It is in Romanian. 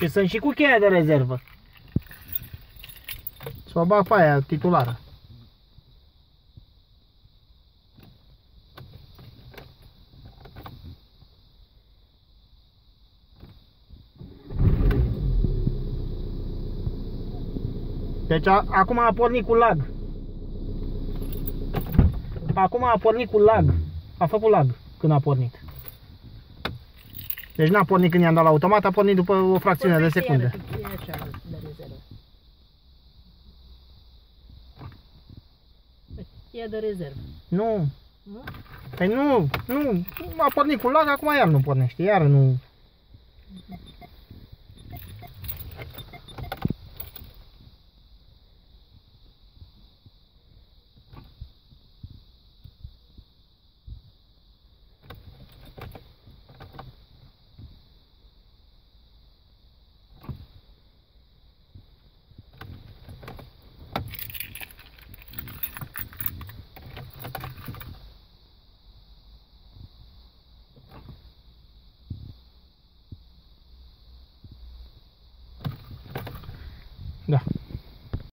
Și sunt și cu cheia de rezervă. Să o bag pe aia titulară. Deci acum a pornit cu lag. Acum a pornit cu lag. A făcut lag când a pornit. Deci n-a pornit când i-am dat la automat, a pornit după o fracțiune de secundă. E de rezervă. Nu. Păi nu a pornit cu lag, acum iar nu pornește, iar nu. Da.